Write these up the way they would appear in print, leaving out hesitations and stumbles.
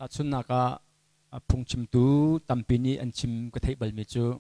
ชุนนักพุงชิมตูตัมปินีอันชิมกระเทยบัลมิจู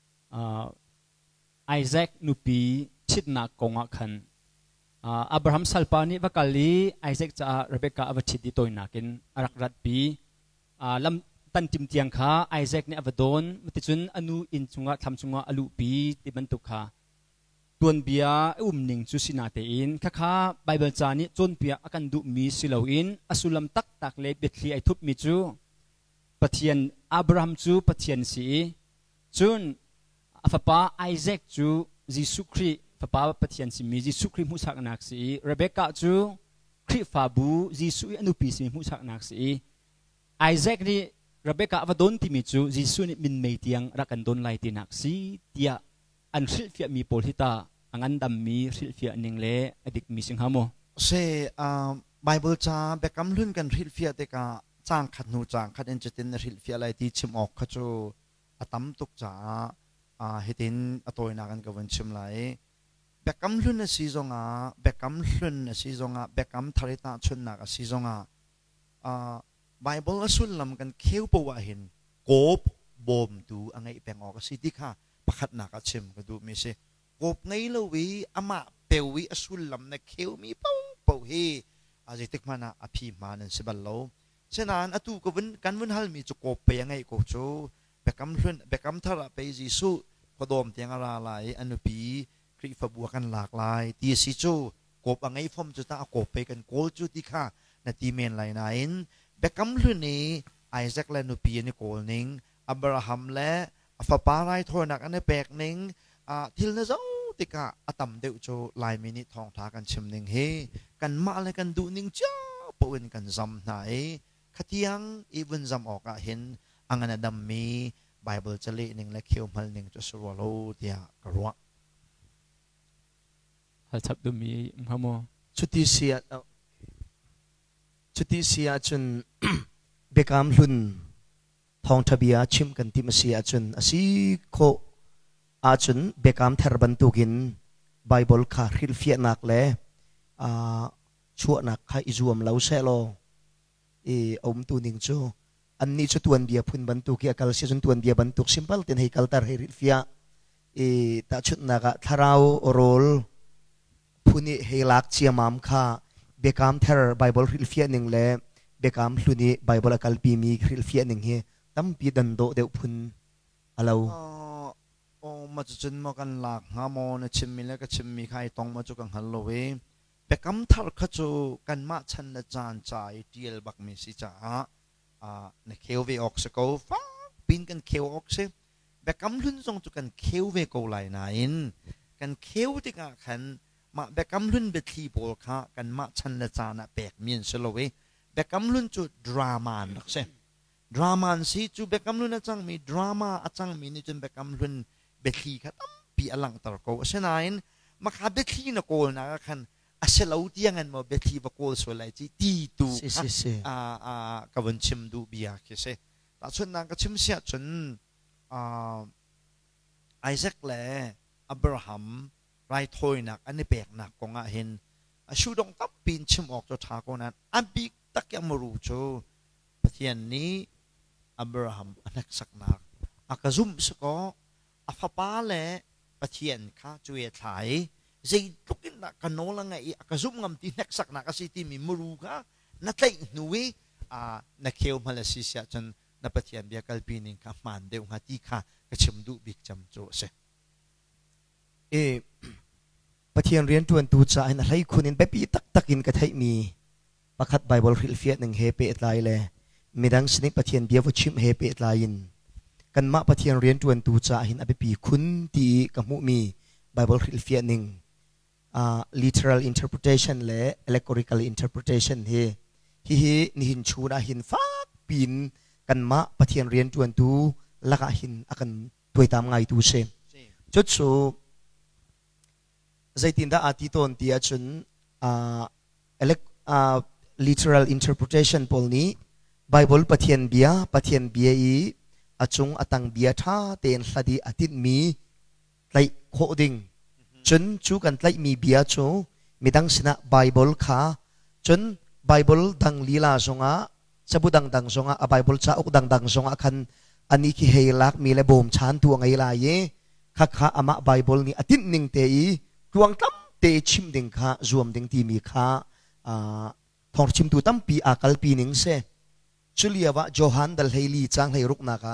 ไอแซคนูปีชิดนักกงขันอับราฮัมสัลปานีวักลีไอแซคจะเรเบคาอวชิดดิโตยนักินอารักรัดปีลำตันจิมเตียงข้าไอแซคเนี่ยอวดอนมัติจุนอนุอินจุงะทำจุงะอลูปีติบันตุข้าตัวเบียนิงจุสินาเตอินข้าไบเบิลจานี่จนเบียอากันดูมีสิลาวินอสุลัมตักตักเลเบตลีไอทุบมิจูปะเทียนอับราฮัมจูปะเทียนสีจุนฟาปาไอแซคจูยิสุครีฟาปาปะเทียนสีมียิสุครีมุสักนักสีเรเบคาจูครีฟาบูยิสุอนุปีสีมุสักนักสีไอแซคนี่เรเบคาอวดอนติมิจูยิสุนี่มินเมตียงรักันดอนไลตินักสีเตียอันสิลฟิอามีโพลิตาอันดำมีสิลฟิอานิงเล่อดิกมีสิงหาโมเซไบเบิลจ้าเบกำลุ่นกันสิลฟิอาเตกาจางขัดหูจางขัดเอ็นจิตินสิลฟิอาไลที่ชิมออกขจูอตัมตุกจ้าเฮตินอตัวนักันกับวันชิมไลเบกำลุ่นซีซงเบกำลุ่นซีซงเบกำทาริตาชุนนักซีซงไบเบิลสุลลำกันเขี้ยวปวะเห็นโกบบอมดูอันไงเป็นออกสิที่ข้าประคัดนักชิมก็ดูมิเซกบไงละวิอามาเปวิอสุลลำนักเขี้ยวมีปูปูเฮอาจจะติกมานะอภิมานันสิบัลโลเช่นนั้นอตูก็วันกันวันฮัลมีจุกบไปยังไงก็โจเบกำลุ่นเบกำทาระไปจิสุพอดมเตียงอะไรอนุปีคริฟบัวกันหลากหลายตีสิโจกบอันไงฟอมจุดตากบไปกันโกลจุดที่ข้านาทีเมนไหลไหนเบกำลุ่นนี้ไอแซคและอนุปีนี่โกลนิงอับราฮัมและฟาปาไรโทนักอันนี้แปลกนิงทิลนะเจ้าติกะอตัมเดวโจลายมินิทองทากันชิมนิงเฮกันมาเลยกันดูนิงเจ้าปวินกันจำไหนขัดยังอีวันจำออกเห็นอังอันดัมมีไบเบิลจะเล่นิงและเขียวมัลนิงจะสวรรค์เดียกรัวฮัลชับดูมีมะโมชุดที่เสียจนเบกามลุนทองทบียชิมกันที่มาเสียจนอาศัยโคอาจนเบกามเทอร์บันตุกินไบเบิลคาริลเฟียนักเล่ชั่วนักข้าอิจวมเล่าเซโลอมตูนิงโจอันนี้ชุดตัวนเบียพุนบันตุกี้กัลเสียจนตัวนเบียบันตุกซิมเปิลเต็นให้กัลตาร์ให้ริลเฟียแต่ชุดนักทาราวโรลพุนิให้ลักเชียมามข้าเบกามเทอร์ไบเบิลริลเฟียนิงเล่เบกามลุนีไบเบิลกัลปีมีริลเฟียนิงเฮตั้มปีดันโดเดวพุนอะไรมาจุนมากันหลักฮามอนชิมมีแล้วก็ชิมมีใครต้องมาจุกันฮัลโลเวเบกำทัลขจูกันมาชันจานใจเดียลบักมิสิจ้าในเคียวเวออกสกอฟ้าปีนกันเคียวออกเซเบกำลุนทรงจุกันเคียวเวโกไลน์นันกันเคียวที่กันขันมาเบกำลุนเบทีโบลค่ะกันมาชันจานแปลกมีนสโลเวเบกำลุนจุดรามานักเซดรามาสิจูเบกำลุนอาจังมีดราม่าอาจังมีนี่จนเบกำลุนเบทีค่ะตั้มปีอลังตระโกเช่นนั้นมาขาเบทีนักโกนักขันอาเซลาวที่ยังมาเบทีบโกลสวยเลยจีตีตูกับวันชิมดูเบียคิเซแต่ส่วนนั้นก็ชิมเสียจนไอแซคและอับราฮัมไรทอยนักอันนี้แปลกนักกงเห็นชูดงตับปีนชิมออกจากทางนั้นอันบีตักยังมารู้โจประเทศนี้อับราฮัมอันนักสักนักอากาซุมสก็อัฟปาและประเทศข้าจุยไทยสิทุกินนักกันโนลังไงกระซุ่มงำตีนักสักนักสิที่มีมรูค่ะนักเตะหนุ่ยนักเขียวมาเลเซียจนนับปฏิญาณเบียกัลปีนิงข้ามันเดียวหาที่ข้ากระชิมดูบิ๊กจำโจเสปฏิญาณเรียนตัวนตูจ่าให้นักให้คุณอินแบบปีตักอินกระไทมีประคัดไบเบิลฟิลเฟียหนึ่งเฮเปตไลเลยมีดังสนิปปฏิญาณเบียวชิมเฮเปตไลน์กันมาปฏิญาณเรียนตัวนตูจ่าให้นับปีคุณที่กับมุมีไบเบิลฟิลเฟียหนึ่งliteral interpretation และ allegorical interpretation เฮนี่หินชูนะหินฟักปีนกันมาปฏิญาณเรียนจวนตูลักหินอากันตัวตามไงตูเซจุดสูใจตินดาอาทิตย์ตอนที่จนliteral interpretation พอลนี้ Bible ปฏิญาณเบียอีอาจงอัตังเบียท่าเต็นสดีอาทิตย์มีไลโคดิ้งจนจูกันไลมีเบียโจมีดังสินะไบเบิลค่ะจนไบเบิลดังลีลาจง sabu dang songa a Bible cha ok dang songa khan ani ki heilak mi le bom chan tu ngai la ye kha ama Bible ni atin ning te i tuang tam te chim ding kha zuam ding ti mi kha thong chim tu tam pi akal pi ning se chuliawa Johan dal heili chang hei ruk na ka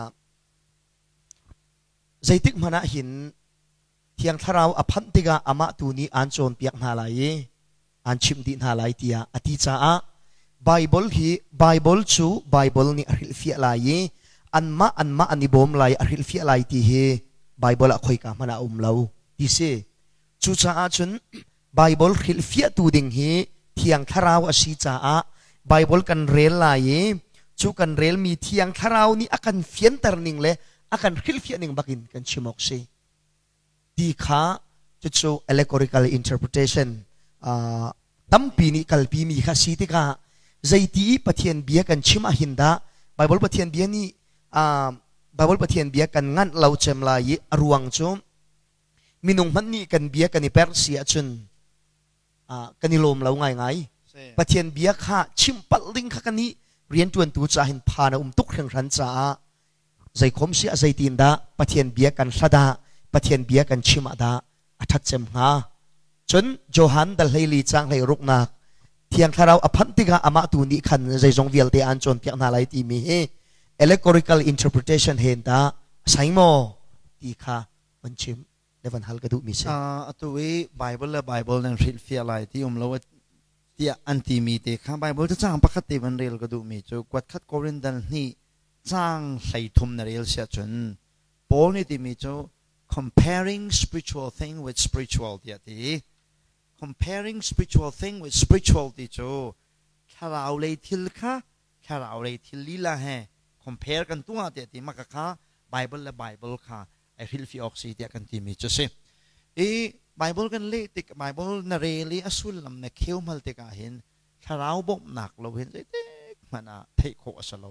zaitik mana hin thiang tharau aphan tiga ama tu ni an chon piak na lai an chim di na lai tia ati cha a Bible chu Bible ni aril fia lai anma ani bom lai aril fia lai ti he Bible a khoi ka mana lo ti se chu cha a chun Bible khil fia tu ding hi thiang tharau a si cha a Bible kan rel lai chu kan rel mi thiang tharau ni akan fian tar ning le akan khil fia ning bakin kan chimok se ti kha chu allegorical interpretation tampi ni kalpi mi kha si ti ka zaiti pathian bia kan chima hinda Bible pathian bia ni Bible pathian bia kan ngan lau chem lai aruang chu minung man ni kan bia kan ni Persia chun kan lom lau ngai pathian bia kha chim paling kha kan ni rian tuan tu cha hin phana tuk rang ran cha zai khom si a zai tin da pathian bia kan sada pathian bia kan chima da athat chem nga chun Johan dal heili chang hei ruk nak thiang tharau aphan tiga ama tu ni khan zai jong vial te an chon piak na lai ti mi he allegorical interpretation hen da saimo ti kha manchim levan hal ka du mi se atui Bible nang ril fia lai ti lo tia anti mi te kha Bible cha chang pakhat te van rel ka du mi chu kwat khat korin dal ni chang sai thum na rel sia chun Paul ni ti mi chu comparing spiritual thing with spiritual dia ti comparing spiritual thing with spiritual ti chu kharau le thil kha kharau le thil li la he compare kan tu te ti ma kha Bible kha ai ril fi oxi ti kan ti mi chu se Bible kan le tik Bible na really asul lam na kheu mal te ka hin kharau bom nak lo hin te mana thei kho asalo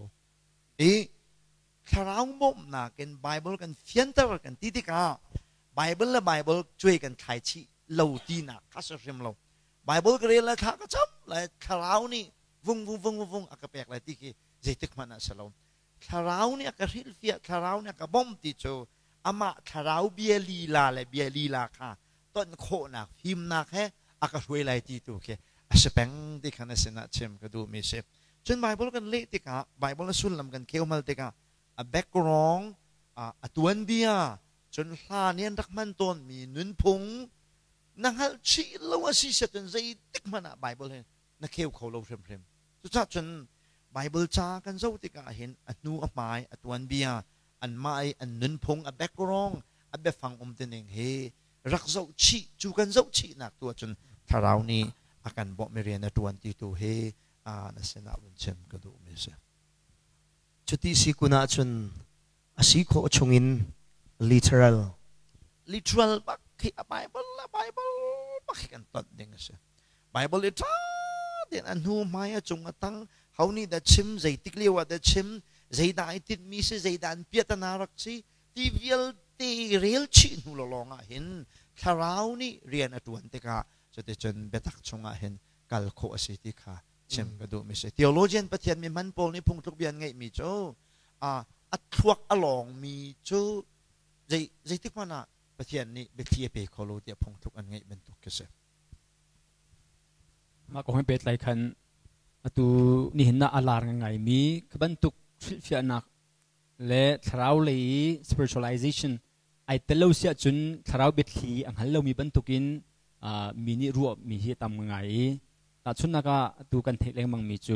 kharau bom na ken Bible kan fian ta kan ti ti ka Bible chui kan khai chi lo ti na ka sa rim lo Bible ka la kha ka chap la kharau ni vung akapek la ti ki zeitik mana salo kharau ni aka ril fia kharau ni aka bom ti chu ama kharau bia lila khaต้นโคนักพิมนักแค่อากาศเวลาที่ตัวแค่อาศัยเป็นที่ขณะเสนาเชื่อมก็ดูมีเสพจนไบเบิลกันเละติกะไบเบิลสุนลำกันเกี่ยวมาติกะแบ็กกรองตัวเดียจนลาเนียนรักมันต้นมีนุนพงนักชีลวสิเสจนใจติกมันไบเบิลเห็นนักเกี่ยวเขาเราเพลิมสุดท้ายจนไบเบิลจ้ากันเจ้าติกะเห็นนูอับไม้ตัวเดียอันไม้อันนุนพงแบ็กกรองแบ็กฟังเต็งเฮรักเจ้าชีจูกันเจ้าชีนักตัวจนถ้าเรานี่อาการบอกไม่เรียนตัวที่ตัวเฮนั่นเสนาวันเชื่อมก็ดูไม่ใช่จุดที่สิกุณาจนอาศัยข้อชงอิน literal บักที่Bible บักกันตัดเด้งใช่ Bible เลยท้าเดี๋ยวอันนู้ไม่จงตั้งเขานี่ได้ชิมใจติกเลี้ยวได้ชิมใจได้ติดมีสิใจได้เปียตนารักสิที่เวลตีเรียลชีนูลองเห็นคาราวนี่เรียนตัวนี้ก็จะได้จนเบตักชงเห็นกัลโคสิที่ค่ะเช่นก็ดูไม่ใช่ theologian ประเทศมีมันโพลนี่พุ่งทุกเบียนไงมีโจอัดทวกอลองมีโจใจที่ว่าน่ะประเทศนี้เบทีเปโคโลเดียพุ่งทุกอันไงเป็นทุกเกษตรมาก็ให้เป็นไรคันตัวนี่เห็นน่าอลาร์ไงมีขบันทุกฟิลนักและทราวเลย spiritualizationไอเตลเสียจนทราวเบ็ดขีอังฮัลโลมีบรรทุกินมีนิรัวมีที่ทำไงแต่ชุนนักดูกันเทเลงมังมีจู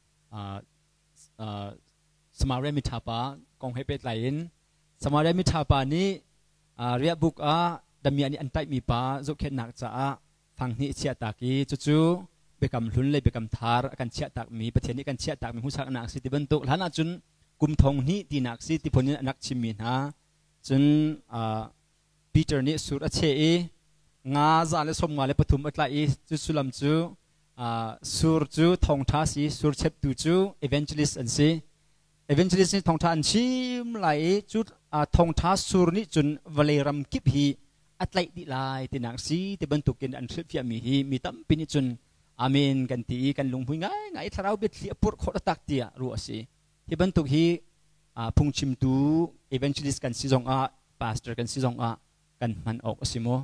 สมาเรมิทาปากองให้เป็ดไหลน์สมาเรมิทาปานี้เรียบุกดมีอันนี้อันใต้มีปาจุกเข็นหนักจะฟังนี้เชียตากีจู่เบกำลุ้นเลยเบกำทาร์กันเชียตากมีประเทศนี้กันเชียตากมีผู้สักนักสิติบรรทุกหลานจุนกุมทองนี้ตีนักสิติพลนักชิมินฮะจนปีเตอร์นี่สุดเชยงาจาเลสมงาเลปฐุมอัตไลจุสุลัมจูสุรจูทองท้าสีสุรเชปตูจูเอเวนเจลิสอันซีเอเวนเจลิสนี่ทองท้าอันชิมไหลจุดทองท้าสุรนี่จนวเลรัมกิบฮีอัตไลดีไลตีนักสีติบรรทุกินอันทริปยามีฮีมีตั้มปีนี่จนอามีนกันตีกันลุงพุ่งไงทาราวบิดเสียปุรขอตักเตียรู้สิที่บรรทุกฮีพุงชิมตูเอเวนจูลิสกันซิจงพาสเตอร์กันซิจงกันมันออกสิโม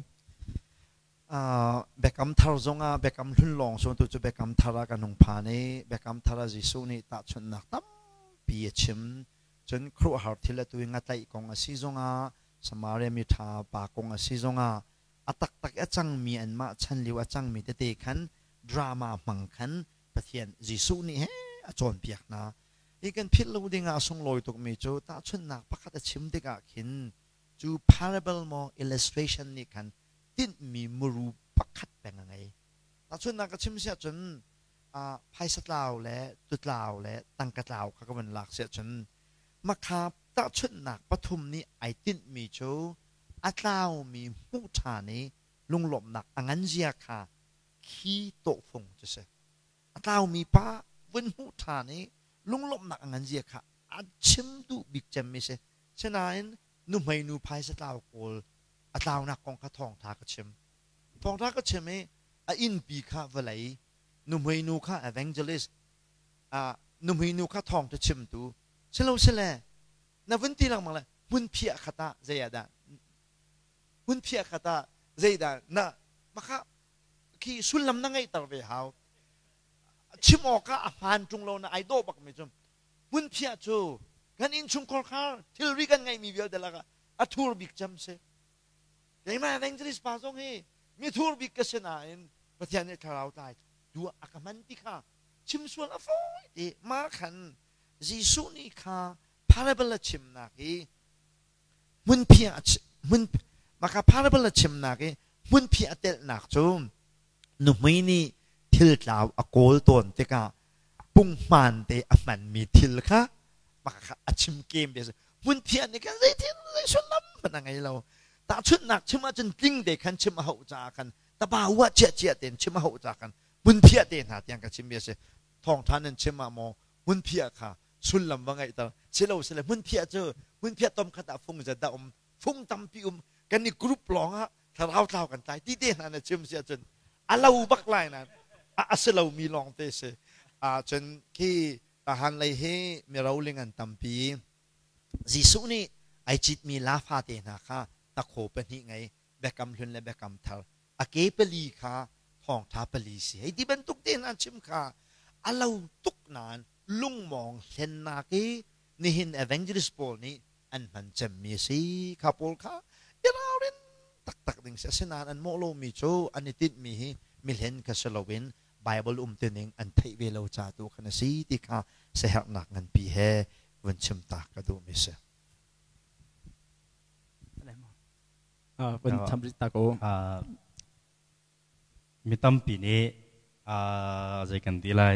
เบกัมทาร์จงเบกัมหุ่นลองส่วนตัวจะเบกัมทารากันนงพานีเบกัมทาราจิสูนี่ตัดชนนักตั้มปีชิมจนครูหาที่ละตัวงัดไตกงซิจงสมาเรมิทาปากงซิจงตักจังมีอันมาชันลิวจังมีเตะขันดราม่ามังขันประเทศจิสูนี่เฮ้จนเปียกนะอีกันพิลลูดิงาส่งลอยตุกมีจูตัดชนนักปักตะชิมเด็กขินจู parable มอ illustration นี่ขันติดมีมรูปักขัดเป็นยังไงแต่ส่วนนักชิมเสียจนไพ่สัตว์ลาวและตุดลาวและตังกัดลาวเขาก็มันหลักเสียจนมาคาแต่ส่วนนักปฐุมนี้ไอติดมีโจอัตลาวมีมูชานี้ลุงหลบหนักอังันเจียค่ะขี้โตฟงจะเสอัตลาวมีป้าวันมูชานี้ลุงหลบหนักอังันเจียค่ะอัดชิมดูบิกจำไม่ใช่ฉะนั้นนุ่มให้นุ่มไพ่สัตว์ลาวโกลอัตลาวนักกองข้าทองทากระชิมทองทากระชิมอินปีข้าเวลัยนุ่มให้นุ่มข้าเอเวนเจลิสนุ่มให้นุ่มข้าทองจะชิมตูเชลล์เชลล์นับวันที่หลังมาเลยมุนเพียขตาเจียดามุนเพียขตาเจียดานะมาข้าขี้สุลลำนั่งไงตระเวหาวชิมออกข้าอาหารจงโลนะไอโดบักไม่จมมุนเพียจูกันอินชุงคอร์ข้าทิลริกันไงมีเวลเดลักอัทูร์บิกจำเสยังไงแองเจลิสปาซงเฮมีทูร์บิกก็เสนาอินประเทศนี้ทาราวตายดูอาการมันติข้าชิมส่วนอฟอยเดมาขันจีสุนีข้าพาราเบลชิมนักมุนเพียมุนมาข้าพาราเบลชิมนักมุนเพียเตลนักจูนุ่มไม่นี่ทิลลาวอโกลตนเตก้าปุ่งมันเตอมันมีทิลข้ามาข้าชิมเกมเดสมุนเพียนี่กันเลยทิลเลยชนล้ำมันยังไงเราตาชุดหนักชิมมาจนกลิ้งเด็กขันชิมมาหัวจากันตาบ่าวเจี๊ยเต็นชิมมาหัวจากันมุนเพียเต็นหาเตียงกับชิมเบียเสทองท่านนั้นชิมมาโมมุนเพียค่ะสุลลำว่าไงตาเชลล์เชลล์มุนเพียเจอมุนเพียต้มขตาฟงจะดาฟงตำปีกันนี่กรุ๊ปหลงฮะถ้าเรากันตายที่เด่นนั่นชิมเสียจนเราบักไลนั้นเสเรามีลองเตะจนที่ทหารเลยให้มีเราเลี้ยงตำปีจิสุนี่ไอจิตมีลาฟาเตนะคะตะโขเป็นยังไงเบกำลุนและเบกำทาร์เก็บลีค่ะห้องท้าปลีสิไอ้ที่บรรทุกเด่นนั่นชิมค่ะเราตุกนานลุงมองเห็นนักนี่เห็นเอเวนเจลิสโปลนี่อันมันจะมีสิข้าพลค่ะเดี๋ยวเราเรียนตักดึงเสียนานอันโมโลมีโจอันนี้ติดมีมิเห็นกับสโลวินไบเบิลเตนิงอันไทยเวลาจ่าตัวขณะสิที่ค่ะเสียหนักเงินปีเฮวันชิมตากระดูมิเสเป็นทำริตาโกมีตั้มปีนี้ใจกันดีเลย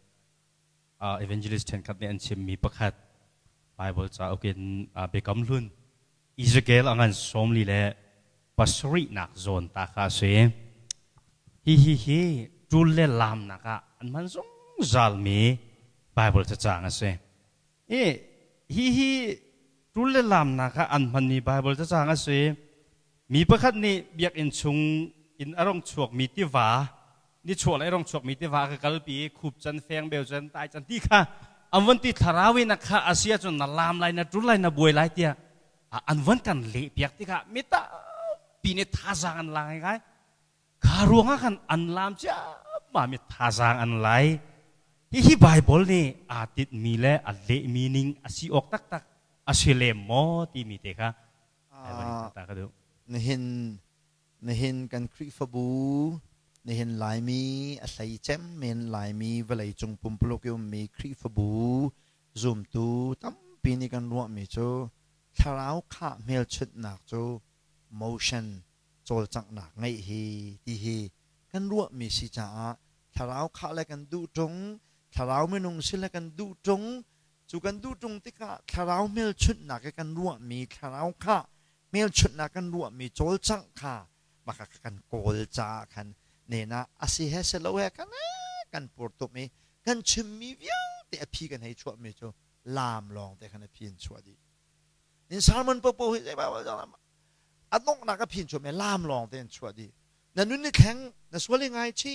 evangelist เห็นคัดเนี่ยอันชิมมีประคัดไบเบิลจะเอากินเบกัมลุนอิสราเอลอันสมลีเล่ปัสรินักโซนตาคาเซฮิจูเล่ลามนักอันมันสงจัลมีไบเบิลจะจางเซฮิจูเล่ลามนักอันมันมีไบเบิลจะจางเซมีประคัดนี่เบียกอินชุงอินอารมณ์ฉวกมีติวานี่ฉวกอารมณ์ฉวกมีติวาคือกลปีขุบจันเฟียงเบลจันตายจันที่ค่ะอันวันที่ทาราวินักค่ะอาเซียจนนาลามไลนะจุไลนะบวยไลเตียอันวันกันเละเบียกที่ค่ะมิตาปีนี้ท่าจางอันไรไงคารวงกันอันลามจ้ามามิท่าจางอันไรที่ไบเบิลนี่อาทิตมีเล่อันเละมีนิ่งอาศิออกตักอาศิเลมอที่มีเตค่ะไอ้วันนี้ตาก็ดูนี่เห็นกันคริฟบูนี่เห็นหลายมีอะไรเจมเห็นหลายมีเวลาจงปุ่มปลุกยมมีคริฟบูซูมตูตั้มปีนี้กันรวมมีโจทาราวข้าเมลชุดหนักโจ motion โจลจังหนักไงฮีที่ฮีกันรวมมีสิจ้าทาราวข้าอะไรกันดูจงทาราวไม่นุ่งสิอะไรกันดูจงจูกันดูจงที่ข้าทาราวเมลชุดหนักกันรวมมีทาราวข้าเมลชุดนักกันรวมมีโจลจังค่ะมากันโกลจ้ากันเนี่ยนะอาศัยเฮสโลเฮกันปวดตัวมีกันชิมมีวิวแต่พี่กันให้ช่วยมีโจลามลองแต่กันให้พี่ช่วยดีนี่สารมันปุ๊บปุ๊บใช่ป่าวจ้าอันนกนักก็พี่ช่วยมีลามลองแต่ช่วยดีนั่นนู่นนี่แข็งนั่นส่วนยังไงชี้ค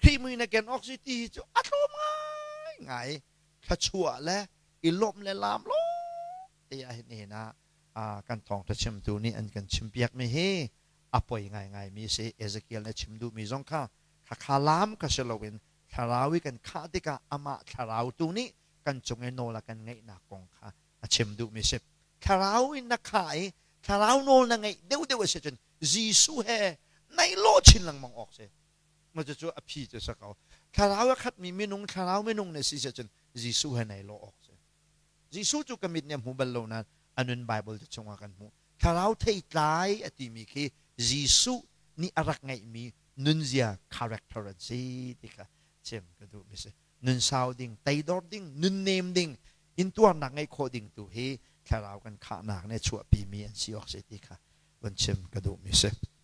ที่มือในแกนออกซิตี้จะอัดลมไงขชัวและอิลมและลามโลเตียเห็นเห็นนะกันทองตะชิมดูนี่อันกันชิมเปียกไม่เฮอป่วยไงมีเสเอเซเกียลและชิมดูมีจงข้าขาลามก็เชลวินขาราวิกันข้าที่กะอามาขาราวตัวนี้กันจงเอโนละกันไงนักกงข้าชิมดูมีเสขาราวินนักขายขาราวโนละไงเดี๋ยวเสจนจีซูเฮในโลชินลังมองออกเสมันจะช่วยอภิจะสักเอาขาราวขัดมีไม่นุ่งขาราวไม่นุ่งในสิเสจนจีซูเฮในโลออกเสจีซูจุกมิดเนี่ยหูบัลโลนั้นอันนั้นไบเบิลจะชงกันหูขาราวเทยตายอติมีคีจีซูนี่อารักไงมีนุนเซียคาแรคเตอร์จีที่ค่ะเช่นก็ดูมิเสนุนซาวดิ้งไตดอร์ดิ้งนุนเนมดิ้งอินตัวหนักไงโคดิ้งตัวเฮขาราวกันขาหนักในชัวปีมีอันซีออกเสติค่ะวันเช่นก็ดูมิเส